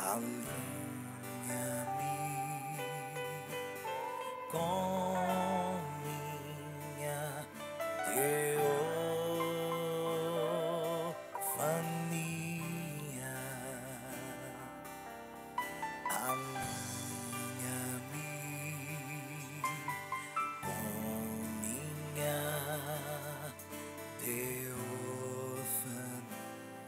Alinha-me com minha teofania. Alinha-me com minha teofania.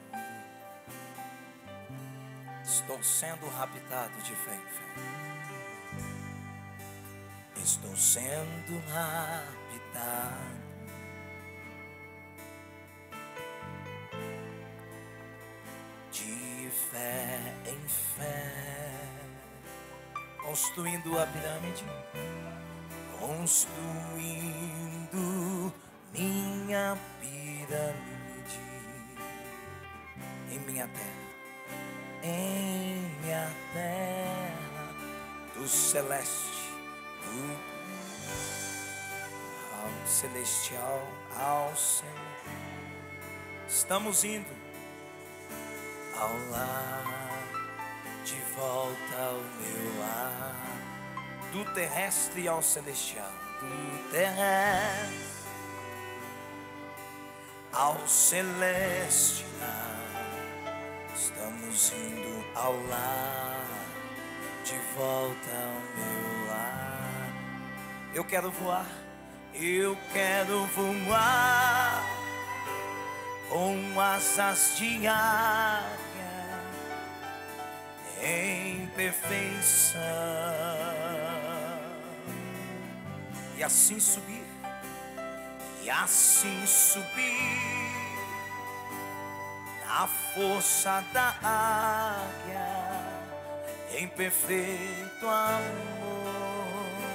Estou sendo raptado de fé em fé. Estou sendo raptado de fé em fé. Construindo a pirâmide, construindo minha pirâmide em minha terra. Em minha terra do celeste, ao celestial, ao céu. Estamos indo ao lar, de volta ao meu lar, do terrestre ao celestial, do terrestre ao celestial. Estamos indo ao lar, de volta ao meu lar. Eu quero voar com asas de águia em perfeição, e assim subir a força da águia em perfeito amor.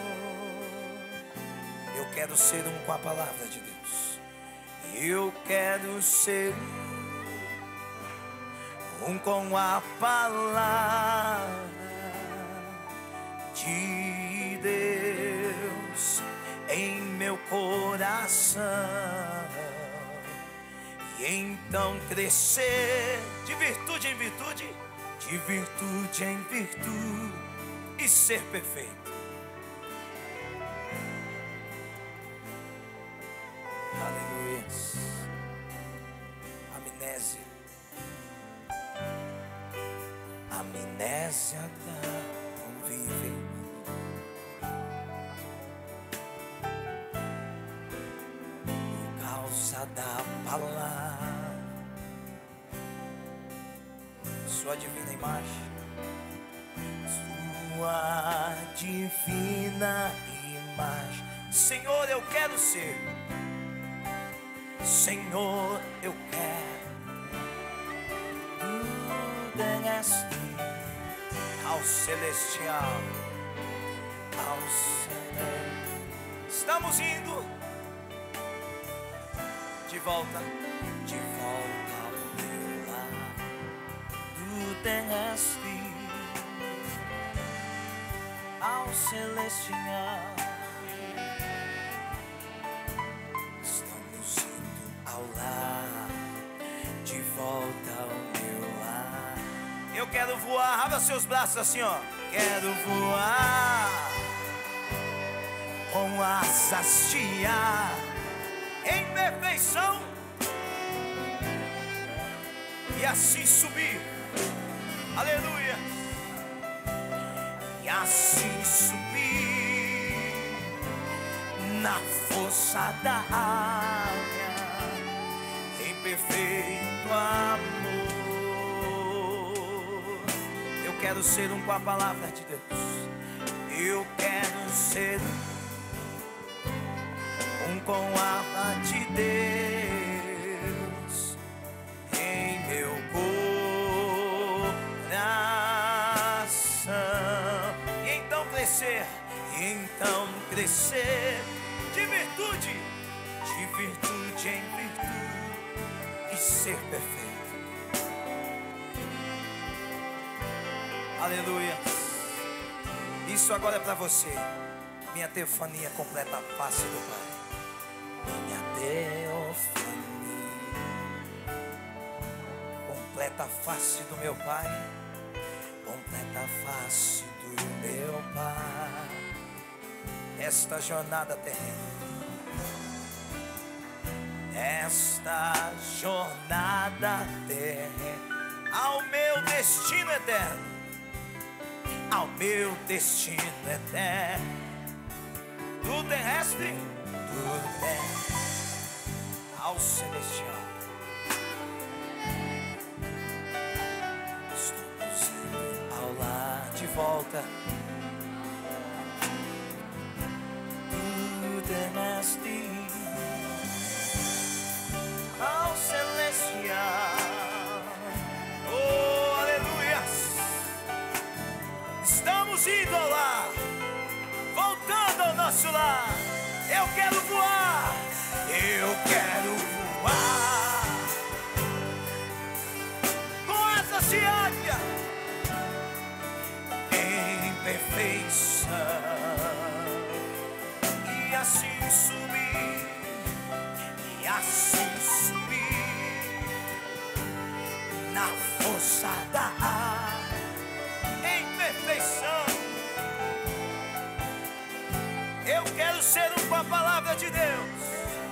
Eu quero ser um com a palavra de Deus. Eu quero ser um com a palavra de Deus em meu coração. E então crescer de virtude em virtude, de virtude em virtude, e ser perfeito. Aleluia. Amnésia da convívio. Por causa da palavra, sua divina imagem, sua divina imagem. Senhor, eu quero ser. Senhor, eu quero do terrestre ao celestial, ao céu. Estamos indo de volta ao meu lar, do terrestre ao celestial. Estamos indo ao lar, de volta ao meu lar. Eu quero voar, abra seus braços assim, ó. Quero voar com asas de ar em perfeição, e assim subir, aleluia, e assim subir na força da águia em perfeito amor. Eu quero ser um com a palavra de Deus. Eu quero ser um com a palavra de Deus em meu coração. E então crescer de virtude em virtude, e ser perfeito. Aleluia. Isso agora é para você. Minha teofania completa a face do Pai. Minha teofania completa a face do meu Pai. completa a face do meu Pai. Esta jornada terrena, esta jornada terrena, ao meu destino eterno, ao meu destino eterno, do terrestre, do terrestre ao celestial. Estamos indo ao lar de volta, do terrestre ao celestial. Oh, aleluia! Estamos indo ao lar, voltando ao nosso lar. Eu quero voar, eu quero voar com asas de águia em perfeição, e assim subir, e assim subir na força da ar, em perfeição. Eu quero ser um com a palavra de Deus.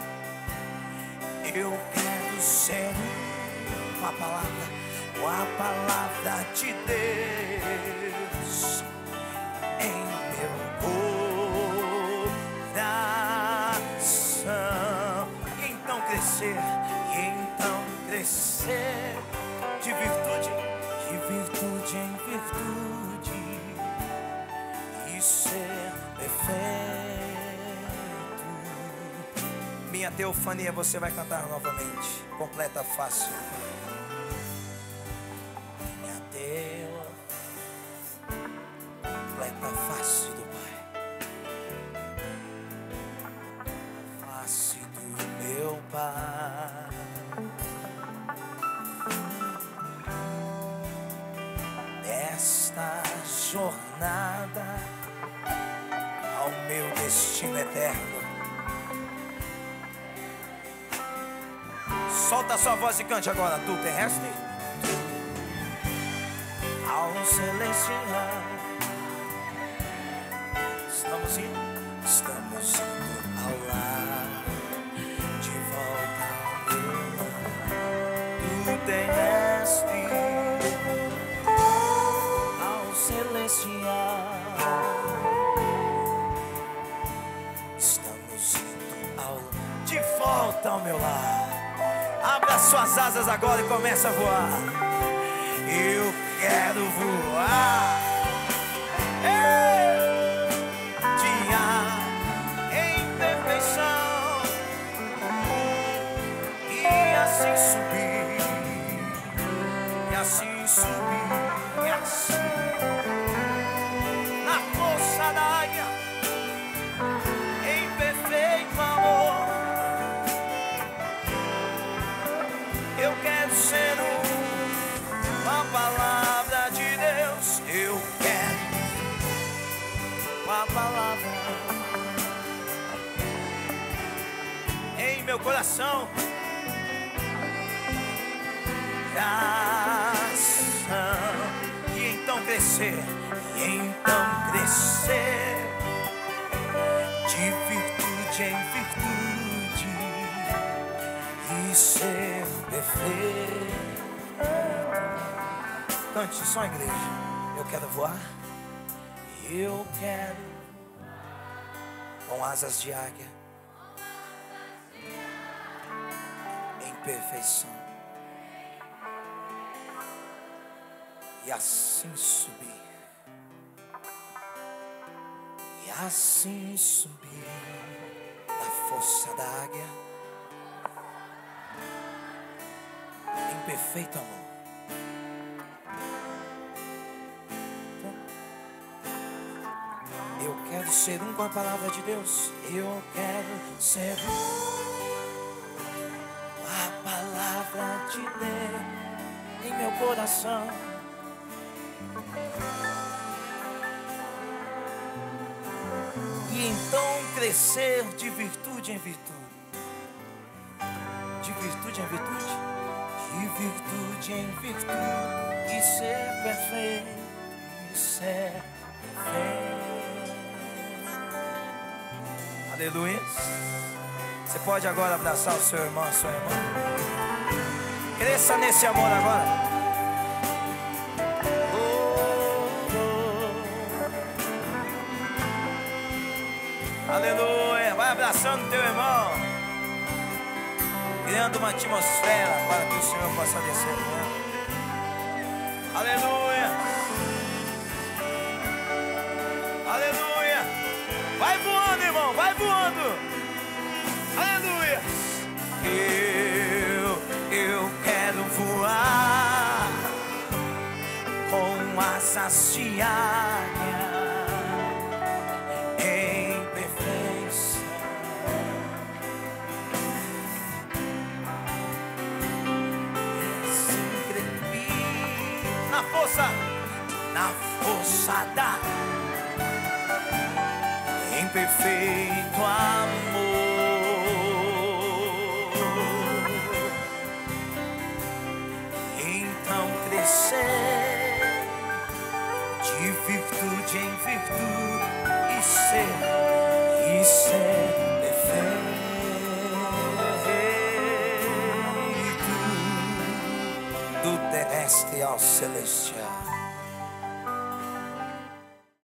Eu quero ser um com a palavra de Deus em meu coração. E então crescer de virtude em virtude, e ser perfeito. Minha teofania, você vai cantar novamente. Completa a face. Minha completa a face do Pai, a face do meu Pai. Nesta jornada ao meu destino eterno. Solta a sua voz e cante agora, do terrestre ao celestial. Estamos indo ao lar, de volta do terrestre ao celestial. Estamos indo de volta ao meu lar. Abra suas asas agora e começa a voar. Eu quero voar. Dia em perfeição, e assim subir, e assim subir, e assim na força da águia, em perfeito amor. Eu quero ser uma palavra de Deus. Eu quero uma palavra em meu coração. E então crescer, de virtude em virtude, e ser perfeito. Cante só, igreja. Eu quero voar. Eu quero com asas de águia em perfeição, e assim subir, e assim subir na força da águia, em perfeito amor. Eu quero ser um com a palavra de Deus. Eu quero ser um com a palavra de Deus em meu coração. E então crescer de virtude em virtude, de virtude em virtude, de virtude em virtude, e ser perfeito. e ser perfeito. Aleluia. Você pode agora abraçar o seu irmão, a sua irmã. Cresça nesse amor agora. Aleluia. Vai abraçando teu irmão, criando uma atmosfera para que o Senhor possa descer. Aleluia. Aleluia. Vai voando, irmão, vai voando. Aleluia. Eu quero voar com asas de águia em perfeição. Na força da em perfeito amor. Então crescer de virtude em virtude e ser perfeito, do terrestre ao celestial.